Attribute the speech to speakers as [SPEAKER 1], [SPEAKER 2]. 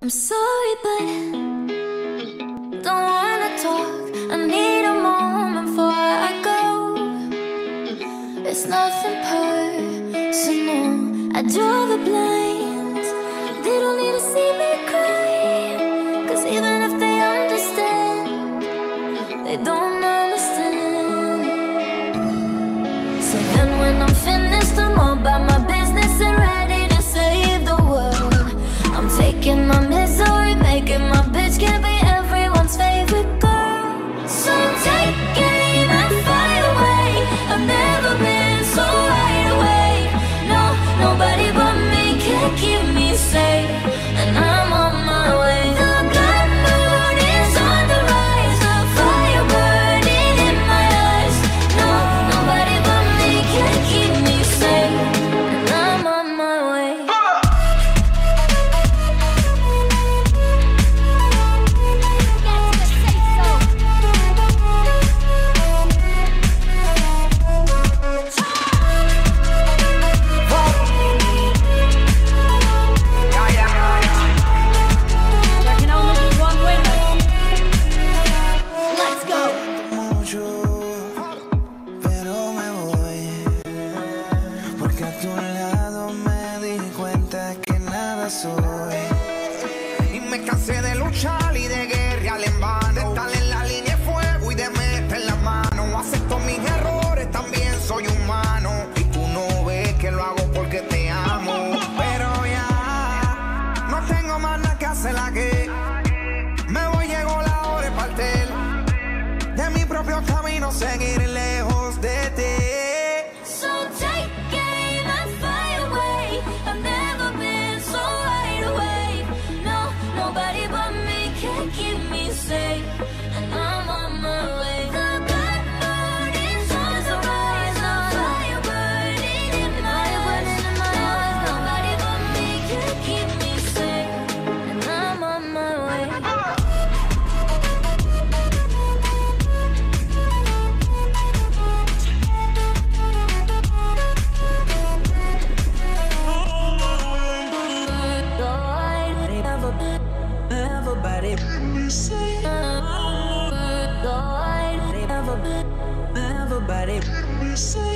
[SPEAKER 1] I'm sorry, but don't wanna talk. I need a moment before I go. It's nothing personal. I draw the blinds. They don't need to see me cry, 'cause even if they understand, they don't understand. So then when I'm finished, I'm all about my business and ready to save the world. I'm taking my misery, making my bitch can't be everyone's favorite girl. So take aim and fly away. I've never been so wide awake. No, nobody but me can keep me safe, and I'm on my way. The blood moon is on the rise, the fire burning in my eyes. No, nobody but me can keep me safe, and I'm on my way.
[SPEAKER 2] Porque a tu lado me di cuenta que nada soy. Y me cansé de luchar y de guerrear en vano, de estar en la línea de fuego y de meter la mano. Acepto mis errores, también soy humano. Y tú no ves que lo hago porque te amo. Pero ya no tengo más nada que hacer aquí. Me voy, llegó la hora de partir de mi propio camino, seguir lejos de ti.
[SPEAKER 1] So take aim and fly away. I've never been so wide awake. No, nobody but me can keep me safe, and I'm on my way. The blood moon is on the rise, the fire burning in my eyes. Nobody but me can keep me safe, and I'm on my way.
[SPEAKER 2] Everybody, everybody,